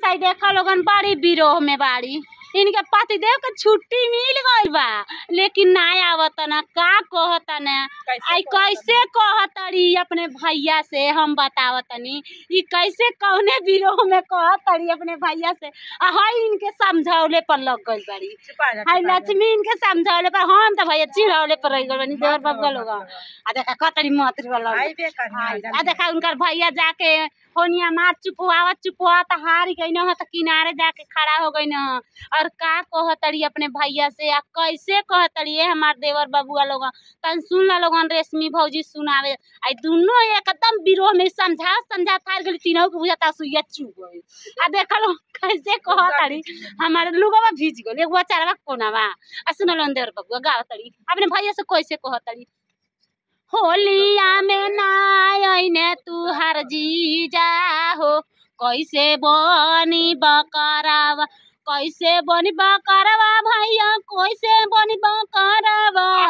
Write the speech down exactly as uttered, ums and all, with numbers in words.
Side देखा लोगन बड़ी बिरोह में बाड़ी। इनके पति देव के छुट्टी मिल गइल बा लेकिन ना आवत ना का कहता ना आई कैसे कहतड़ी अपने भैया से हम बतावतनी ई कैसे कौने बिरोह में कहतड़ी अपने भैया से आ हई इनके समझौले पर लग गइल बाड़ी। हाय लक्ष्मी इनके समझौले पर हम तो भैया चिढ़ौले पर रह गइल बानी देवर बबुआ लोग आ देखा कतरी मतरी वाला आ देखा उनकर भैया जाके होनिया मार चुपवावा चुपवा त हार गई न त किनारे जाके खड़ा हो गई न और का कहतड़ी अपने भैया से आ कैसे कहतड़ी ये हमार देवर बबुआ लोग तन सुन ला लोगन रेशमी भौजी सुनावे आई दुनो एकदम बिरोह में समझा समझा थार गली तीनों के बुझाता सुइया चुप गई आ देखा लो कैसे कहतड़ी हमार लुगवा भीज गइल एगो चारवा कोनावा आ सुनलन देवर बबुआ गावतड़ी अपने भैया से कैसे कहतड़ी होलिया में ना आइने तू हर जीजा हो कैसे बनी बकरावा कैसे बनी बकरावा भैया कैसे बनी बकरावा